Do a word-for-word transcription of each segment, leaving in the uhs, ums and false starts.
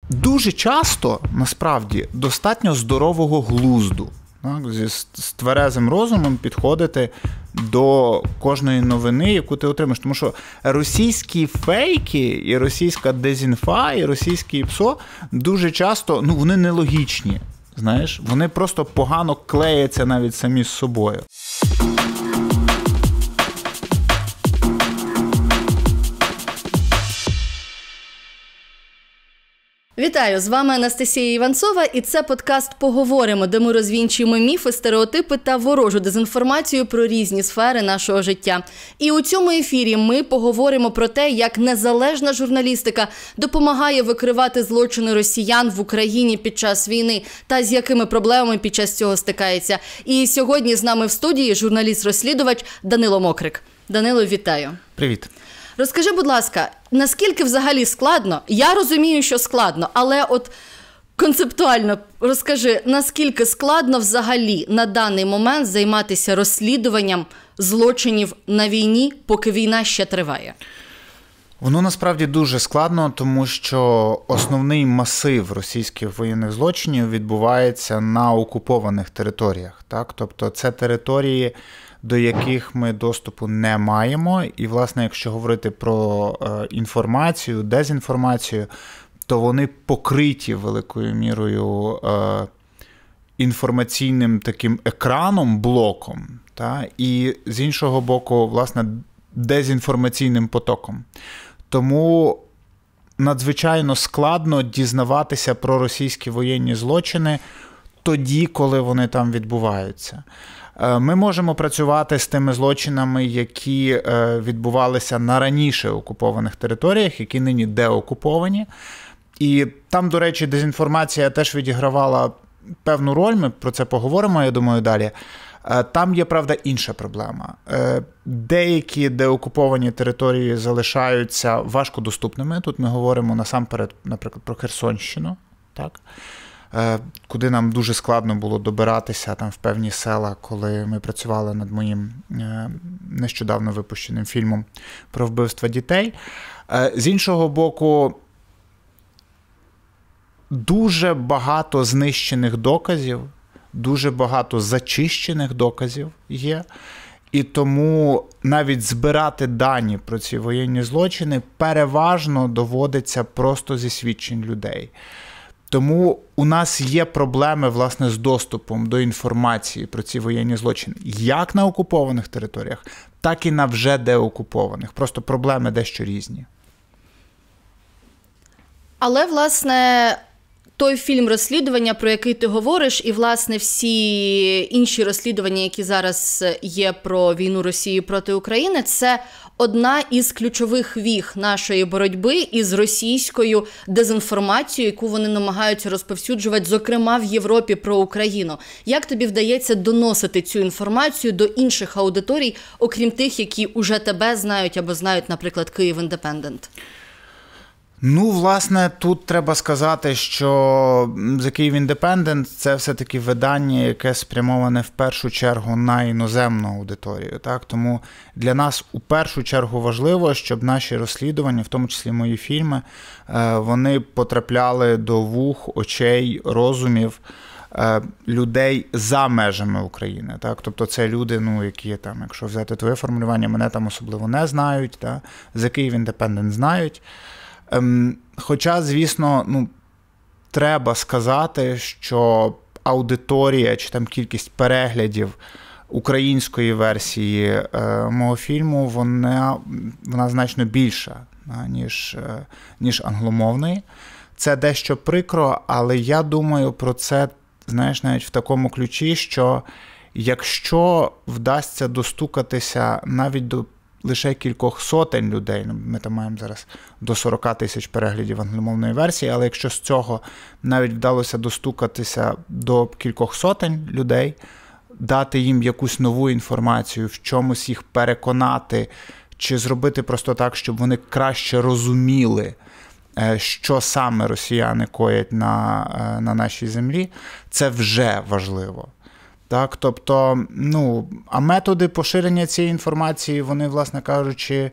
дуже часто, насправді, достатньо здорового глузду. Так, зі з тверезим розумом підходити до кожної новини, яку ти отримаєш. Тому що російські фейки, і російська дезінфа, і російське ПСО дуже часто, ну, вони нелогічні, знаєш, вони просто погано клеяться навіть самі з собою. Вітаю, з вами Анастасія Іванцова, і це подкаст «Поговоримо», де ми розвінчуємо міфи, стереотипи та ворожу дезінформацію про різні сфери нашого життя. І у цьому ефірі ми поговоримо про те, як незалежна журналістика допомагає викривати злочини росіян в Україні під час війни та з якими проблемами під час цього стикається. І сьогодні з нами в студії журналіст-розслідувач Данило Мокрик. Данило, вітаю. Привіт. Розкажи, будь ласка, наскільки взагалі складно? Я розумію, що складно, але от концептуально розкажи, наскільки складно взагалі на даний момент займатися розслідуванням злочинів на війні, поки війна ще триває? Воно насправді дуже складно, тому що основний масив російських воєнних злочинів відбувається на окупованих територіях. Так? Тобто це території, до яких ми доступу не маємо. І, власне, якщо говорити про е, інформацію, дезінформацію, то вони покриті великою мірою е, інформаційним таким екраном, блоком, та? І з іншого боку, власне, дезінформаційним потоком. Тому надзвичайно складно дізнаватися про російські воєнні злочини тоді, коли вони там відбуваються. Ми можемо працювати з тими злочинами, які відбувалися на раніше окупованих територіях, які нині деокуповані. І там, до речі, дезінформація теж відігравала певну роль, ми про це поговоримо, я думаю, далі. Там є, правда, інша проблема. Деякі деокуповані території залишаються важкодоступними. Тут ми говоримо насамперед, наприклад, про Херсонщину, так? Куди нам дуже складно було добиратися там в певні села, коли ми працювали над моїм нещодавно випущеним фільмом про вбивства дітей. З іншого боку, дуже багато знищених доказів, дуже багато зачищених доказів є, і тому навіть збирати дані про ці воєнні злочини переважно доводиться просто зі свідчень людей. Тому у нас є проблеми, власне, з доступом до інформації про ці воєнні злочини як на окупованих територіях, так і на вже деокупованих. Просто проблеми дещо різні. Але, власне, той фільм розслідування, про який ти говориш, і, власне, всі інші розслідування, які зараз є про війну Росії проти України, це одна із ключових віг нашої боротьби із російською дезінформацією, яку вони намагаються розповсюджувати, зокрема в Європі, про Україну. Як тобі вдається доносити цю інформацію до інших аудиторій, окрім тих, які уже тебе знають або знають, наприклад, Київ Індепендент? Ну, власне, тут треба сказати, що The Kyiv Independent – це все-таки видання, яке спрямоване в першу чергу на іноземну аудиторію. Так? Тому для нас у першу чергу важливо, щоб наші розслідування, в тому числі мої фільми, вони потрапляли до вух, очей, розумів людей за межами України. Так? Тобто це люди, ну, які там, якщо взяти твоє формулювання, мене там особливо не знають, так? The Kyiv Independent знають. Хоча, звісно, ну, треба сказати, що аудиторія чи там кількість переглядів української версії е, мого фільму, вона, вона значно більша, ніж, е, ніж англомовної. Це дещо прикро, але я думаю про це, знаєш, навіть в такому ключі, що якщо вдасться достукатися навіть до лише кількох сотень людей, ми там маємо зараз до сорок тисяч переглядів англомовної версії, але якщо з цього навіть вдалося достукатися до кількох сотень людей, дати їм якусь нову інформацію, в чомусь їх переконати, чи зробити просто так, щоб вони краще розуміли, що саме росіяни коять на, на нашій землі, це вже важливо. Так, тобто, ну, а методи поширення цієї інформації, вони, власне кажучи,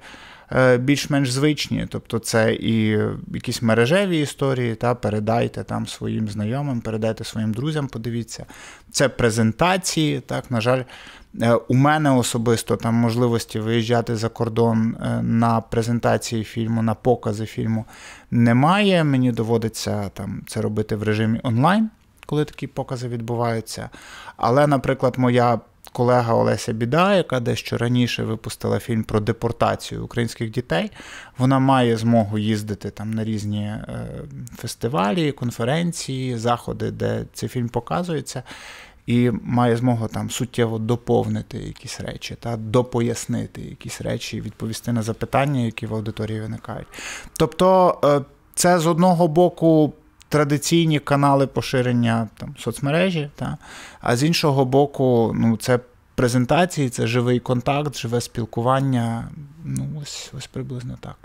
більш-менш звичні. Тобто це і якісь мережеві історії, та, передайте там своїм знайомим, передайте своїм друзям, подивіться. Це презентації, так, на жаль, у мене особисто там можливості виїжджати за кордон на презентації фільму, на покази фільму немає. Мені доводиться там це робити в режимі онлайн, коли такі покази відбуваються. Але, наприклад, моя колега Олеся Біда, яка дещо раніше випустила фільм про депортацію українських дітей, вона має змогу їздити там на різні е, фестивалі, конференції, заходи, де цей фільм показується, і має змогу там суттєво доповнити якісь речі, та допояснити якісь речі, відповісти на запитання, які в аудиторії виникають. Тобто е, це з одного боку традиційні канали поширення там, соцмережі, та? А з іншого боку, ну, це презентації, це живий контакт, живе спілкування, ну, ось, ось приблизно так.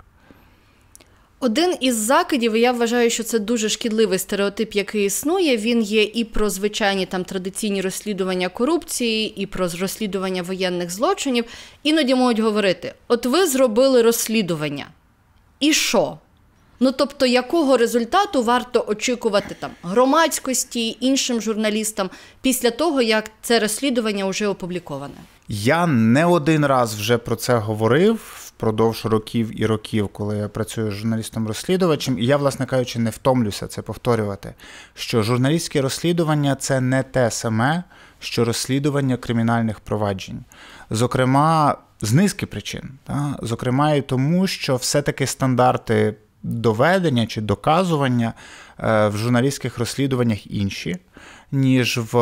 Один із закидів, і я вважаю, що це дуже шкідливий стереотип, який існує, він є і про звичайні там традиційні розслідування корупції, і про розслідування воєнних злочинів. Іноді можуть говорити, от ви зробили розслідування, і що? Ну, тобто, якого результату варто очікувати там громадськості, іншим журналістам після того, як це розслідування вже опубліковане? Я не один раз вже про це говорив впродовж років і років, коли я працюю журналістом-розслідувачем, і я, власне кажучи, не втомлюся це повторювати, що журналістське розслідування – це не те саме, що розслідування кримінальних проваджень. Зокрема, з низки причин. Та? Зокрема, і тому, що все-таки стандарти доведення чи доказування в журналістських розслідуваннях інші, ніж в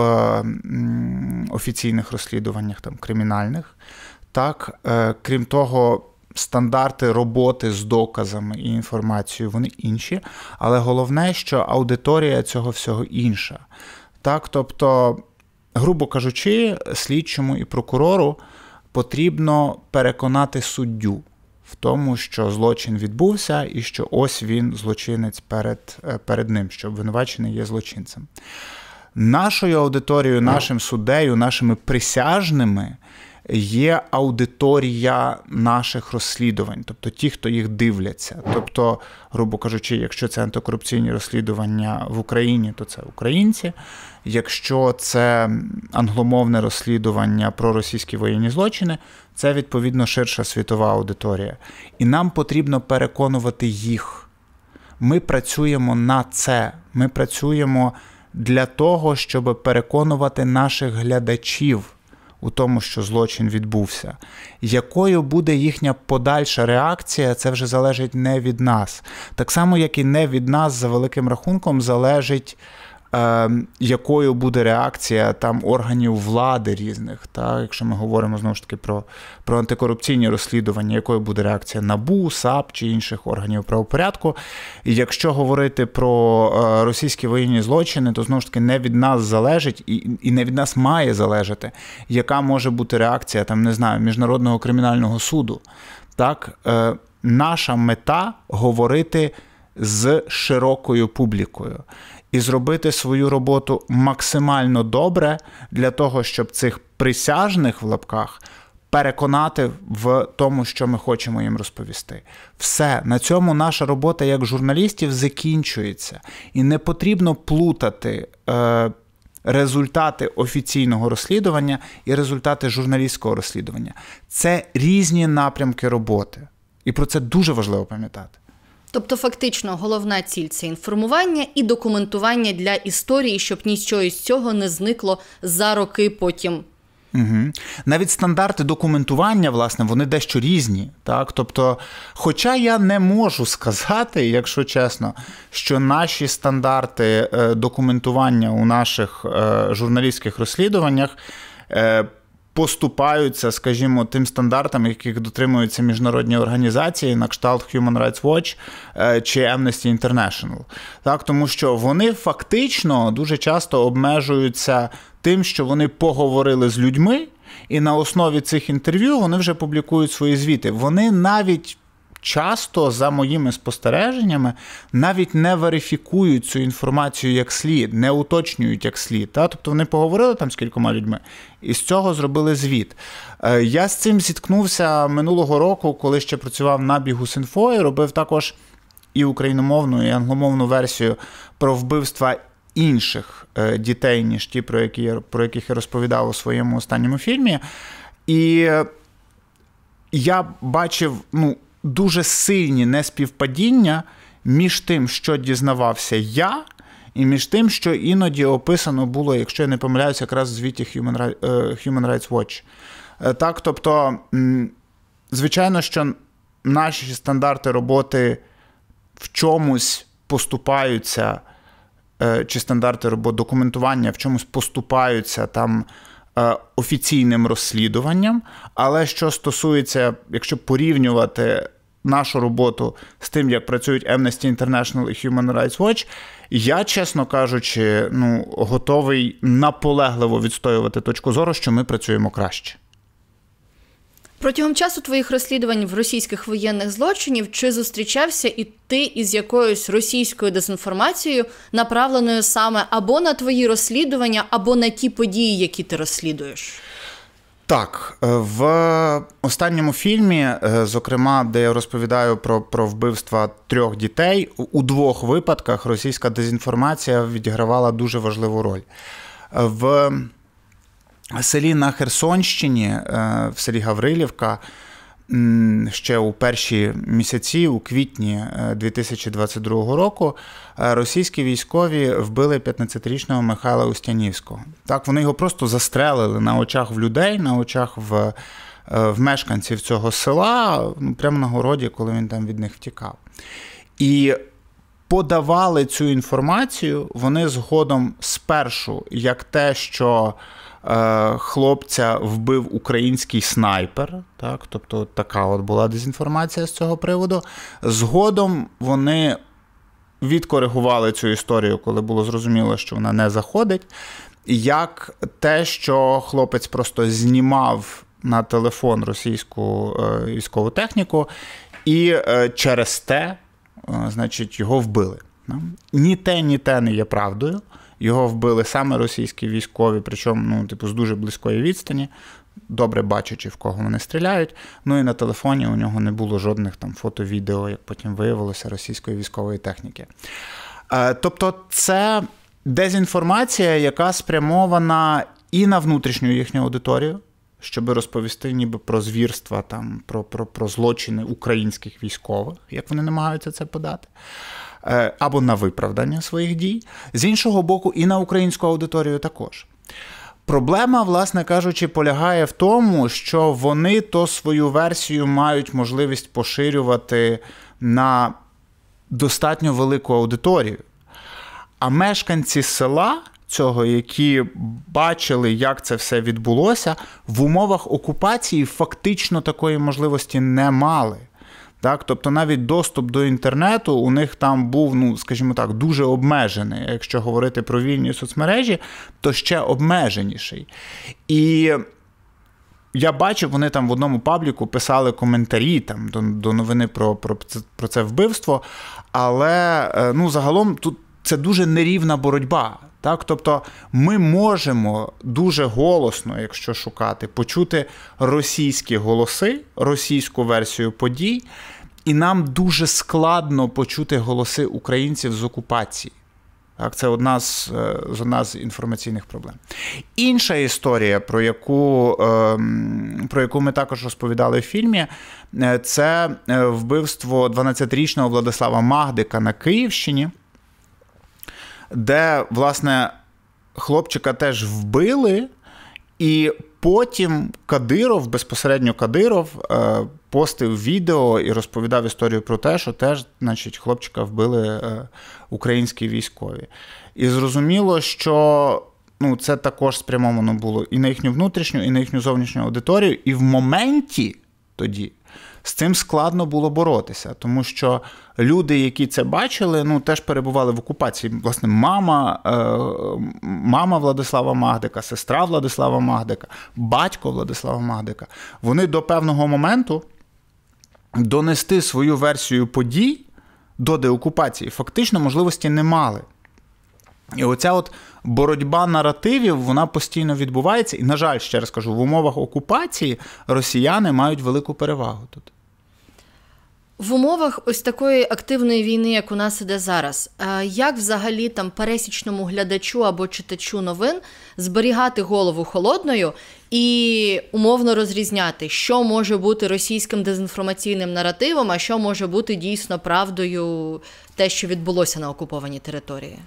офіційних розслідуваннях там, кримінальних. Так, крім того, стандарти роботи з доказами і інформацією, вони інші, але головне, що аудиторія цього всього інша. Так, тобто, грубо кажучи, слідчому і прокурору потрібно переконати суддю в тому, що злочин відбувся і що ось він злочинець перед, перед ним, що обвинувачений є злочинцем. Нашою аудиторією, нашим суддею, нашими присяжними є аудиторія наших розслідувань, тобто ті, хто їх дивляться. Тобто, грубо кажучи, якщо це антикорупційні розслідування в Україні, то це українці. Якщо це англомовне розслідування про російські воєнні злочини, це, відповідно, ширша світова аудиторія. І нам потрібно переконувати їх. Ми працюємо на це. Ми працюємо для того, щоб переконувати наших глядачів у тому, що злочин відбувся. Якою буде їхня подальша реакція, це вже залежить не від нас. Так само, як і не від нас, за великим рахунком, залежить, е, якою буде реакція там органів влади різних. Та? Якщо ми говоримо, знову ж таки, про, про антикорупційні розслідування, якою буде реакція НАБУ, САП чи інших органів правопорядку. І якщо говорити про е, російські воєнні злочини, то, знову ж таки, не від нас залежить і, і не від нас має залежати, яка може бути реакція, там, не знаю, Міжнародного кримінального суду. Так? Е, наша мета – говорити з широкою публікою і зробити свою роботу максимально добре для того, щоб цих присяжних в лапках переконати в тому, що ми хочемо їм розповісти. Все. На цьому наша робота як журналістів закінчується. І не потрібно плутати е, результати офіційного розслідування і результати журналістського розслідування. Це різні напрямки роботи. І про це дуже важливо пам'ятати. Тобто, фактично, головна ціль – це інформування і документування для історії, щоб нічого із цього не зникло за роки потім. Угу. Навіть стандарти документування, власне, вони дещо різні. Так? Тобто, хоча я не можу сказати, якщо чесно, що наші стандарти документування у наших журналістських розслідуваннях поступаються, скажімо, тим стандартам, яких дотримуються міжнародні організації, на кшталт Human Rights Watch чи Amnesty International. Так, тому що вони фактично дуже часто обмежуються тим, що вони поговорили з людьми, і на основі цих інтерв'ю вони вже публікують свої звіти. Вони навіть часто, за моїми спостереженнями, навіть не верифікують цю інформацію як слід, не уточнюють як слід. Та? Тобто вони поговорили там з кількома людьми і з цього зробили звіт. Я з цим зіткнувся минулого року, коли ще працював на Бігус.Інфо і робив також і україномовну, і англомовну версію про вбивства інших дітей, ніж ті, про, які, про яких я розповідав у своєму останньому фільмі. І я бачив, ну, дуже сильні неспівпадіння між тим, що дізнавався я, і між тим, що іноді описано було, якщо я не помиляюся, якраз в звіті Human Rights Watch. Так, тобто, звичайно, що наші стандарти роботи в чомусь поступаються, чи стандарти роботи документування в чомусь поступаються там офіційним розслідуванням, але що стосується, якщо порівнювати нашу роботу з тим, як працюють Amnesty International і Human Rights Watch, я, чесно кажучи, ну, готовий наполегливо відстоювати точку зору, що ми працюємо краще. Протягом часу твоїх розслідувань в російських воєнних злочинів чи зустрічався і ти із якоюсь російською дезінформацією, направленою саме або на твої розслідування, або на ті події, які ти розслідуєш? Так, в останньому фільмі, зокрема, де я розповідаю про, про вбивства трьох дітей, у двох випадках російська дезінформація відігравала дуже важливу роль. В селі на Херсонщині, в селі Гаврилівка, ще у перші місяці, у квітні дві тисячі двадцять другого року, російські військові вбили п'ятнадцятирічного Михайла Устянівського. Так, вони його просто застрелили на очах в людей, на очах в, в мешканців цього села, прямо на городі, коли він там від них втікав. І подавали цю інформацію вони згодом спершу як те, що хлопця вбив український снайпер, так, тобто така от була дезінформація з цього приводу. Згодом вони відкоригували цю історію, коли було зрозуміло, що вона не заходить, як те, що хлопець просто знімав на телефон російську військову техніку і через те, значить, його вбили. Ні те, ні те не є правдою. Його вбили саме російські військові, причому, ну, типу, з дуже близької відстані, добре бачачи, в кого вони стріляють. Ну і на телефоні у нього не було жодних там фото-відео, як потім виявилося, російської військової техніки. Тобто це дезінформація, яка спрямована і на внутрішню їхню аудиторію, щоб розповісти ніби про звірства, там, про, про, про злочини українських військових, як вони намагаються це подати, або на виправдання своїх дій. З іншого боку, і на українську аудиторію також. Проблема, власне кажучи, полягає в тому, що вони то свою версію мають можливість поширювати на достатньо велику аудиторію. А мешканці села цього, які бачили, як це все відбулося, в умовах окупації фактично такої можливості не мали. Так, тобто навіть доступ до інтернету у них там був, ну, скажімо так, дуже обмежений. Якщо говорити про вільні соцмережі, то ще обмеженіший. І я бачив, вони там в одному пабліку писали коментарі там, до, до новини про, про, про це вбивство, але, ну, загалом тут це дуже нерівна боротьба. Так? Тобто ми можемо дуже голосно, якщо шукати, почути російські голоси, російську версію подій, і нам дуже складно почути голоси українців з окупації. Так? Це одна з, одна з інформаційних проблем. Інша історія, про яку, про яку ми також розповідали в фільмі, це вбивство дванадцятирічного Владислава Магдика на Київщині, де, власне, хлопчика теж вбили, і потім Кадиров, безпосередньо Кадиров, постив відео і розповідав історію про те, що теж, значить, хлопчика вбили українські військові. І зрозуміло, що, ну, це також спрямовано було і на їхню внутрішню, і на їхню зовнішню аудиторію, і в моменті тоді з цим складно було боротися, тому що люди, які це бачили, ну, теж перебували в окупації. Власне, мама, е, мама Владислава Магдика, сестра Владислава Магдика, батько Владислава Магдика, вони до певного моменту донести свою версію подій до деокупації фактично можливості не мали. І оця от боротьба наративів, вона постійно відбувається. І, на жаль, ще раз кажу, в умовах окупації росіяни мають велику перевагу тут. В умовах ось такої активної війни, як у нас іде зараз, як взагалі там пересічному глядачу або читачу новин зберігати голову холодною і умовно розрізняти, що може бути російським дезінформаційним наративом, а що може бути дійсно правдою те, що відбулося на окупованій території?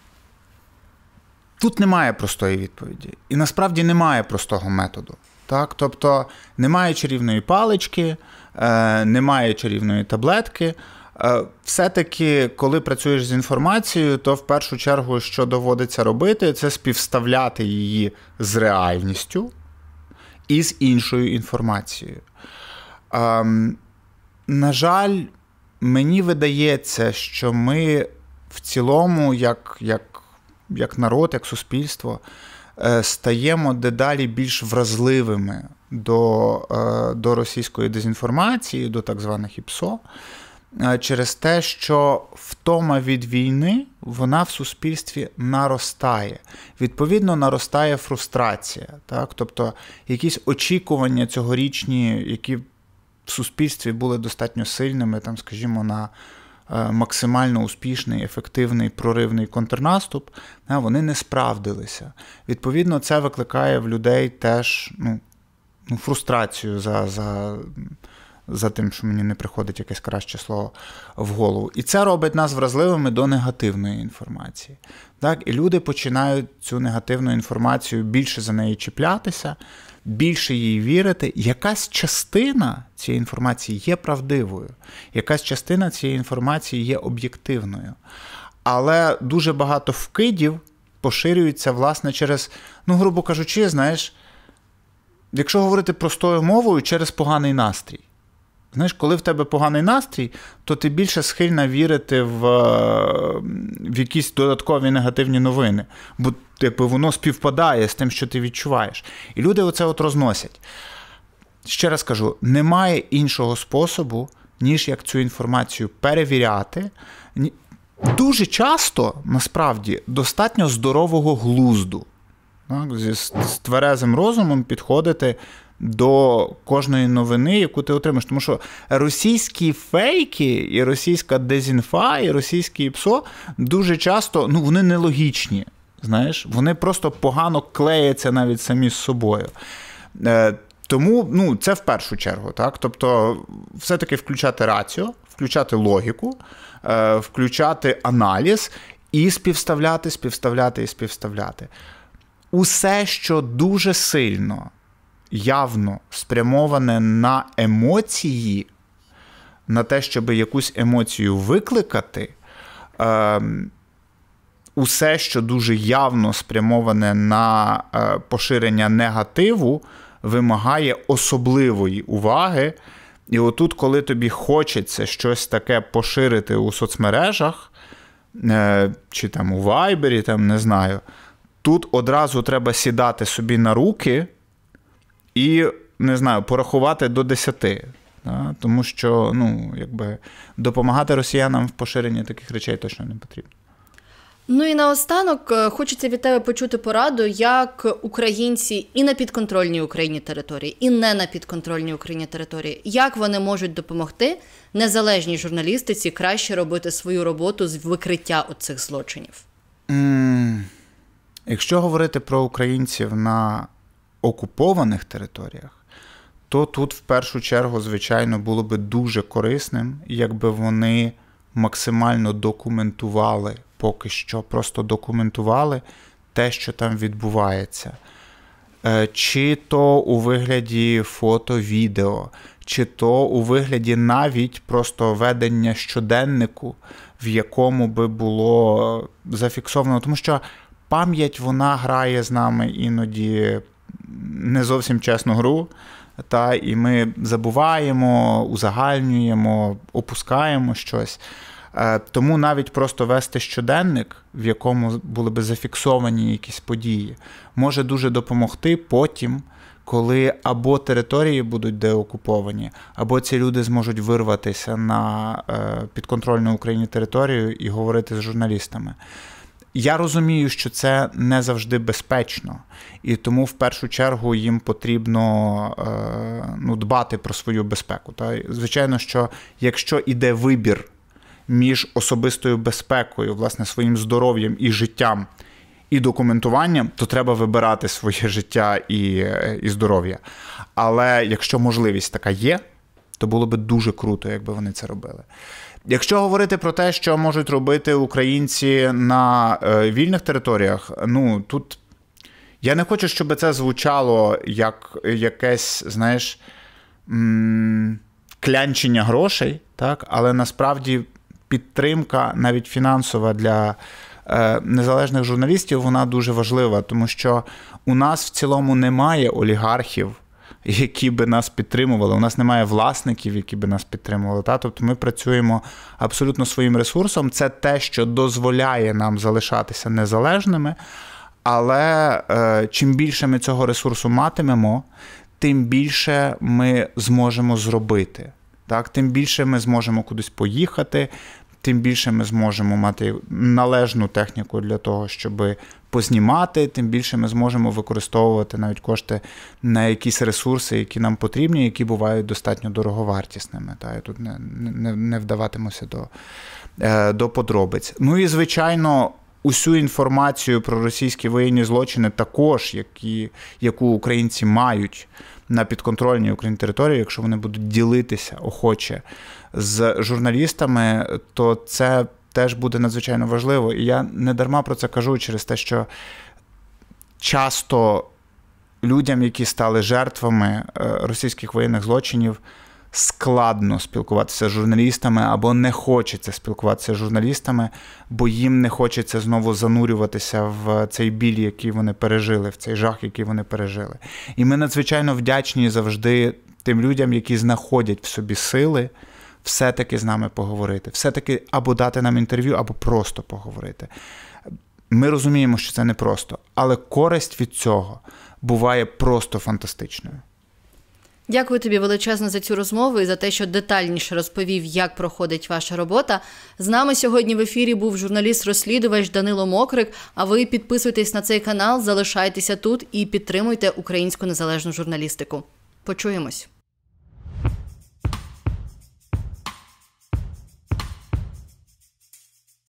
Тут немає простої відповіді. І насправді немає простого методу. Так? Тобто немає чарівної палички, е, немає чарівної таблетки. Е, все-таки, коли працюєш з інформацією, то в першу чергу, що доводиться робити, це співставляти її з реальністю і з іншою інформацією. Е, на жаль, мені видається, що ми в цілому, як, як як народ, як суспільство, стаємо дедалі більш вразливими до, до російської дезінформації, до так званих ІПСО, через те, що втома від війни, вона в суспільстві наростає. Відповідно, наростає фрустрація. Так? Тобто, якісь очікування цьогорічні, які в суспільстві були достатньо сильними, там, скажімо, на максимально успішний, ефективний, проривний контрнаступ, вони не справдилися. Відповідно, це викликає в людей теж ну, ну, фрустрацію за, за, за тим, що мені не приходить якесь краще слово в голову. І це робить нас вразливими до негативної інформації. Так? І люди починають цю негативну інформацію більше за неї чіплятися, більше їй вірити. Якась частина цієї інформації є правдивою, якась частина цієї інформації є об'єктивною. Але дуже багато вкидів поширюються, власне, через, ну, грубо кажучи, знаєш, якщо говорити простою мовою, через поганий настрій. Знаєш, коли в тебе поганий настрій, то ти більше схильна вірити в, в якісь додаткові негативні новини. Бо типу, воно співпадає з тим, що ти відчуваєш. І люди оце от розносять. Ще раз кажу, немає іншого способу, ніж як цю інформацію перевіряти. Дуже часто, насправді, достатньо здорового глузду. Так? Зі з тверезим розумом підходити до кожної новини, яку ти отримаєш. Тому що російські фейки, і російська дезінфа, і російські ІПСО дуже часто, ну, вони нелогічні. Знаєш, вони просто погано клеяться навіть самі з собою. Е, тому, ну, це в першу чергу, так? Тобто, все-таки включати раціо, включати логіку, е, включати аналіз і співставляти, співставляти і співставляти. Усе, що дуже сильно, явно спрямоване на емоції, на те, щоб якусь емоцію викликати, е, усе, що дуже явно спрямоване на е, поширення негативу, вимагає особливої уваги. І отут, коли тобі хочеться щось таке поширити у соцмережах, е, чи там у Вайбері, там, не знаю, тут одразу треба сідати собі на руки і, не знаю, порахувати до десяти. Да? Тому що, ну, якби, допомагати росіянам в поширенні таких речей точно не потрібно. Ну і наостанок хочеться від тебе почути пораду, як українці і на підконтрольній Україні території, і не на підконтрольній Україні території, як вони можуть допомогти незалежній журналістиці краще робити свою роботу з викриття оцих злочинів? Mm, якщо говорити про українців на окупованих територіях, то тут в першу чергу, звичайно, було би дуже корисним, якби вони максимально документували, поки що просто документували те, що там відбувається. Чи то у вигляді фото, відео, чи то у вигляді навіть просто ведення щоденнику, в якому би було зафіксовано. Тому що пам'ять, вона грає з нами іноді не зовсім чесну гру, та, і ми забуваємо, узагальнюємо, опускаємо щось. Тому навіть просто вести щоденник, в якому були би зафіксовані якісь події, може дуже допомогти потім, коли або території будуть деокуповані, або ці люди зможуть вирватися на е, підконтрольну Україні територію і говорити з журналістами. Я розумію, що це не завжди безпечно, і тому в першу чергу їм потрібно е, ну, дбати про свою безпеку. Та? Звичайно, що якщо іде вибір між особистою безпекою, власне, своїм здоров'ям і життям, і документуванням, то треба вибирати своє життя і, і здоров'я. Але якщо можливість така є, то було би дуже круто, якби вони це робили. Якщо говорити про те, що можуть робити українці на е, вільних територіях, ну, тут я не хочу, щоб це звучало як якесь, знаєш, м- клянчення грошей, так? Але насправді підтримка, навіть фінансова, для е, незалежних журналістів, вона дуже важлива, тому що у нас в цілому немає олігархів, які би нас підтримували. У нас немає власників, які би нас підтримували. Та? Тобто ми працюємо абсолютно своїм ресурсом. Це те, що дозволяє нам залишатися незалежними, але е, чим більше ми цього ресурсу матимемо, тим більше ми зможемо зробити. Так? Тим більше ми зможемо кудись поїхати, тим більше ми зможемо мати належну техніку для того, щоб познімати, тим більше ми зможемо використовувати навіть кошти на якісь ресурси, які нам потрібні, які бувають достатньо дороговартісними. Та, я тут не, не, не вдаватимуся до, до подробиць. Ну і, звичайно, усю інформацію про російські воєнні злочини також, які, яку українці мають на підконтрольній Україні території, якщо вони будуть ділитися охоче з журналістами, то це теж буде надзвичайно важливо. І я не дарма про це кажу через те, що часто людям, які стали жертвами російських воєнних злочинів, складно спілкуватися з журналістами або не хочеться спілкуватися з журналістами, бо їм не хочеться знову занурюватися в цей біль, який вони пережили, в цей жах, який вони пережили. І ми надзвичайно вдячні завжди тим людям, які знаходять в собі сили все-таки з нами поговорити, все-таки або дати нам інтерв'ю, або просто поговорити. Ми розуміємо, що це непросто, але користь від цього буває просто фантастичною. Дякую тобі величезно за цю розмову і за те, що детальніше розповів, як проходить ваша робота. З нами сьогодні в ефірі був журналіст-розслідувач Данило Мокрик, а ви підписуйтесь на цей канал, залишайтеся тут і підтримуйте українську незалежну журналістику. Почуємось.